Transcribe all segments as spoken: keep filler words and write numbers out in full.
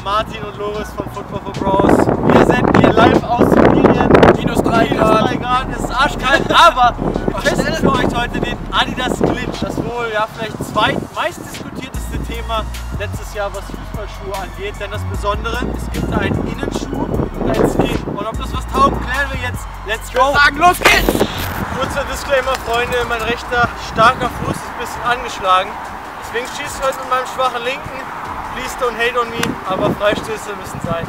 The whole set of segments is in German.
Martin und Loris von Football for Bros. Wir senden hier live aus Sibirien. Minus drei Grad. drei Grad, es ist arschkalt, aber wir testen für euch heute den Adidas Glitch. Das wohl ja vielleicht zweitmeist diskutierteste Thema letztes Jahr, was Fußballschuhe angeht. Denn das Besondere, es gibt einen Innenschuh und einen Skin. Und ob das was taugt, klären wir jetzt. Let's go! Sagen, los geht's! Kurzer Disclaimer, Freunde, mein rechter starker Fuß ist ein bisschen angeschlagen. Deswegen schieße ich heute mit meinem schwachen linken. Please don't hate on me, aber Freistöße müssen sein.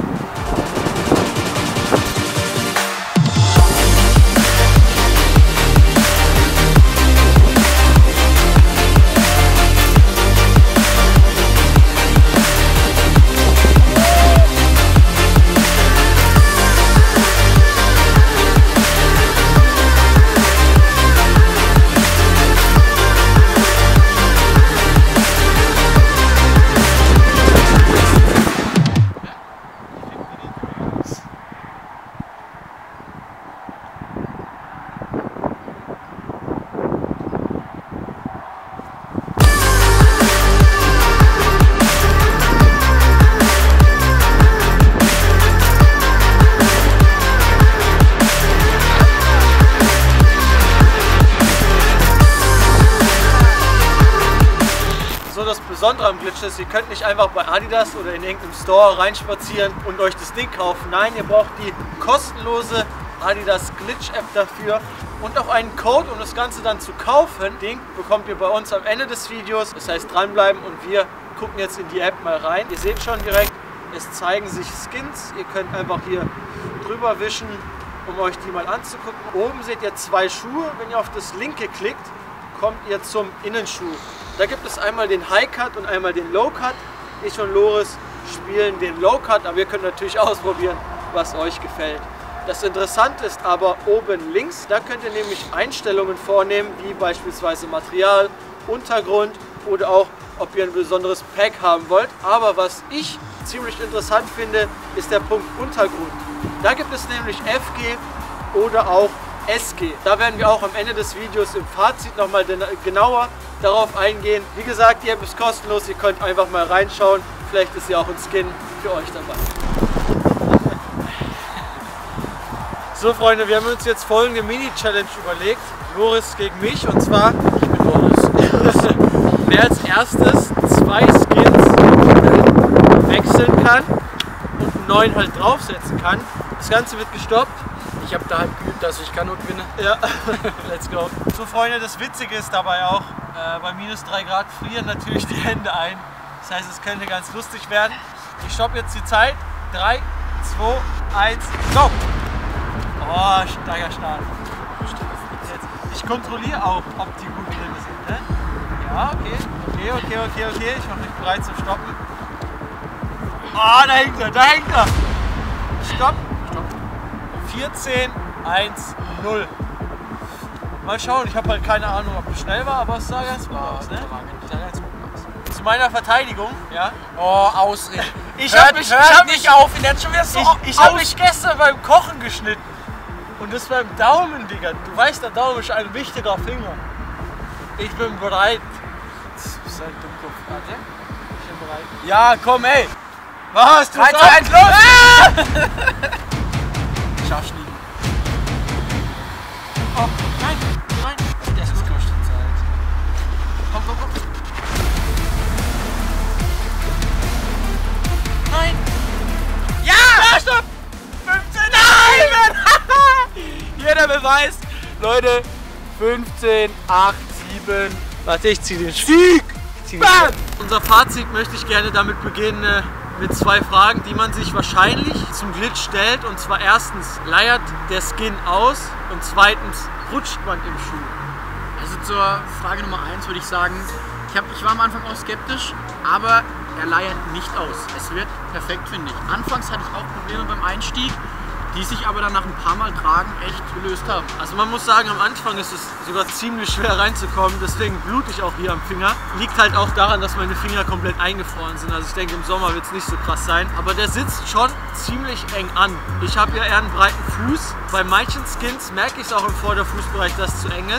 Das Besondere am Glitch ist, ihr könnt nicht einfach bei Adidas oder in irgendeinem Store reinspazieren und euch das Ding kaufen. Nein, ihr braucht die kostenlose Adidas Glitch App dafür und auch einen Code, um das Ganze dann zu kaufen. Den bekommt ihr bei uns am Ende des Videos. Das heißt, dranbleiben und wir gucken jetzt in die App mal rein. Ihr seht schon direkt, es zeigen sich Skins. Ihr könnt einfach hier drüber wischen, um euch die mal anzugucken. Oben seht ihr zwei Schuhe. Wenn ihr auf das linke klickt, kommt ihr zum Innenschuh. Da gibt es einmal den High Cut und einmal den Low Cut. Ich und Loris spielen den Low Cut, aber ihr könnt natürlich ausprobieren, was euch gefällt. Das Interessante ist aber oben links, da könnt ihr nämlich Einstellungen vornehmen, wie beispielsweise Material, Untergrund oder auch, ob ihr ein besonderes Pack haben wollt. Aber was ich ziemlich interessant finde, ist der Punkt Untergrund. Da gibt es nämlich F G oder auch S G. Da werden wir auch am Ende des Videos im Fazit nochmal genauer darauf eingehen. Wie gesagt, die App ist kostenlos, ihr könnt einfach mal reinschauen. Vielleicht ist ja auch ein Skin für euch dabei. So Freunde, wir haben uns jetzt folgende Mini-Challenge überlegt. Loris gegen mich, und zwar, ich bin Loris. Wer als erstes zwei Skins wechseln kann und einen neuen halt draufsetzen kann. Das Ganze wird gestoppt. Ich habe daheim geübt, dass ich Kanot gewinne. Ja, let's go. So Freunde, das Witzige ist dabei auch, äh, bei minus drei Grad frieren natürlich die Hände ein. Das heißt, es könnte ganz lustig werden. Ich stoppe jetzt die Zeit. drei, zwei, eins, go! Oh, steiger Start. Ich kontrolliere auch, ob die gut drin sind. Ne? Ja, okay. Okay, okay, okay, okay. Ich mache mich bereit zum Stoppen. Oh, da hängt er, da hängt er! Stopp! vierzehn, eins, null. Mal schauen, ich habe halt keine Ahnung, ob es schnell war, aber es sah ganz gut aus, ne? Sah ganz gut aus. Zu meiner Verteidigung, ja. Oh, Ausreden. Ich habe mich, ich hab mich auf, ihn jetzt schon wieder so Ich, ich habe mich gestern beim Kochen geschnitten. Und das beim Daumen, Digga. Du weißt, der Daumen ist ein wichtiger Finger. Ich bin bereit. Das ist ein Dummkopf, warte. Ich bin bereit. Ja, komm, ey. Was? Du drei, zwei, eins, los! Ah! Schaffst nie. Oh, nein, nein. Das ist kostet Zeit. Komm, komm, komm. Nein. Ja! Ja, stopp! fünfzehn, nein! Jeder Beweis. Leute, fünfzehn, acht, sieben. Warte, ich zieh den Sieg! Zieh den Unser Fazit möchte ich gerne damit beginnen, mit zwei Fragen, die man sich wahrscheinlich zum Glitch stellt. Und zwar erstens, leiert der Skin aus? Und zweitens, rutscht man im Schuh? Also zur Frage Nummer eins würde ich sagen, ich, hab, ich war am Anfang auch skeptisch, aber er leiert nicht aus. Es wird perfekt, finde ich. Anfangs hatte ich auch Probleme beim Einstieg, die sich aber dann nach ein paar Mal tragen echt gelöst haben. Also man muss sagen, am Anfang ist es sogar ziemlich schwer reinzukommen, deswegen blute ich auch hier am Finger. Liegt halt auch daran, dass meine Finger komplett eingefroren sind, also ich denke, im Sommer wird es nicht so krass sein. Aber der sitzt schon ziemlich eng an. Ich habe ja eher einen breiten Fuß. Bei manchen Skins merke ich es auch im Vorderfußbereich, dass es zu eng ist.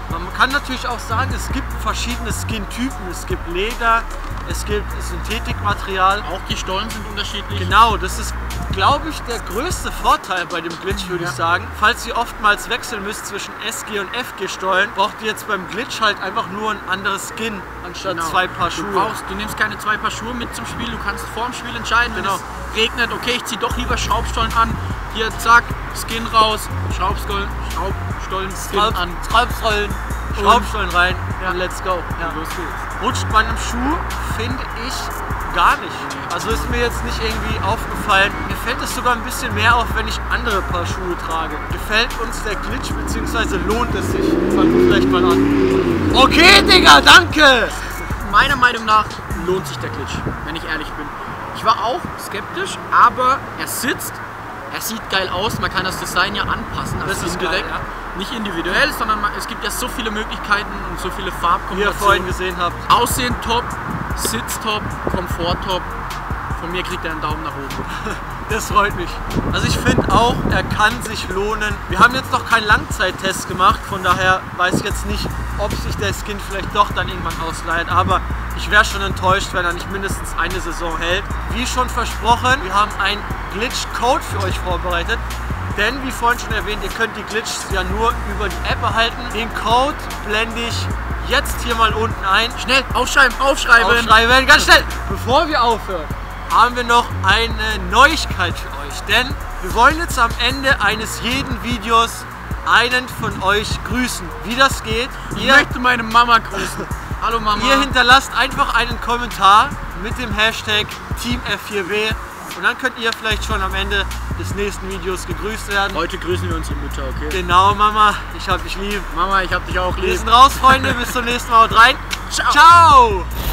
Man kann natürlich auch sagen, es gibt verschiedene Skin-Typen. Es gibt Leder, es gibt Synthetikmaterial. Auch die Stollen sind unterschiedlich. Genau, das ist, glaube ich, der größte Vorteil bei dem Glitch, würde Ja. ich sagen. Falls ihr oftmals wechseln müsst zwischen S G und F G Stollen, braucht ihr jetzt beim Glitch halt einfach nur ein anderes Skin anstatt Genau. zwei Paar Du, Schuhe. brauchst, du nimmst keine zwei Paar Schuhe mit zum Spiel, du kannst vor dem Spiel entscheiden, wenn Genau. es regnet, okay, ich ziehe doch lieber Schraubstollen an. Hier, zack, Skin raus, Schraubstollen, Schraubstollen, Skin Schraub- an. Schraubstollen, Schraubstollen rein Ja. und let's go. Ja. Los geht's. Rutscht bei einem Schuh, finde ich, gar nicht. Also ist mir jetzt nicht irgendwie aufgefallen. Mir fällt es sogar ein bisschen mehr auf, wenn ich andere Paar Schuhe trage. Gefällt uns der Glitch, beziehungsweise lohnt es sich? Fangen wir vielleicht mal an. Okay, Digga, danke! Meiner Meinung nach lohnt sich der Glitch, wenn ich ehrlich bin. Ich war auch skeptisch, aber er sitzt, er sieht geil aus, man kann das Design ja anpassen, also Das ist indirekt, geil, nicht individuell, sondern man, es gibt ja so viele Möglichkeiten und so viele Wie ihr Farbkombinationen. vorhin gesehen habt. Aussehen top, Sitz top, Komfort top. Von mir kriegt er einen Daumen nach oben. Das freut mich. Also ich finde auch, er kann sich lohnen. Wir haben jetzt noch keinen Langzeittest gemacht, von daher weiß ich jetzt nicht, ob sich der Skin vielleicht doch dann irgendwann ausleiht. Aber ich wäre schon enttäuscht, wenn er nicht mindestens eine Saison hält. Wie schon versprochen, wir haben einen Glitch-Code für euch vorbereitet. Denn wie vorhin schon erwähnt, ihr könnt die Glitches ja nur über die App erhalten. Den Code blende ich jetzt hier mal unten ein. Schnell, aufschreiben, aufschreiben. Aufschreiben, ganz schnell. Bevor wir aufhören, haben wir noch eine Neuigkeit für euch. Denn wir wollen jetzt am Ende eines jeden Videos einen von euch grüßen. Wie das geht, Ich ihr, möchte meine Mama grüßen. Hallo Mama. ihr hinterlasst einfach einen Kommentar mit dem Hashtag Team F vier B und dann könnt ihr vielleicht schon am Ende des nächsten Videos gegrüßt werden. Heute grüßen wir unsere Mutter, okay? Genau, Mama, ich hab dich lieb. Mama, ich hab dich auch Wir lieb. sind raus, Freunde. Bis zum nächsten Mal. Haut rein. Ciao. Ciao.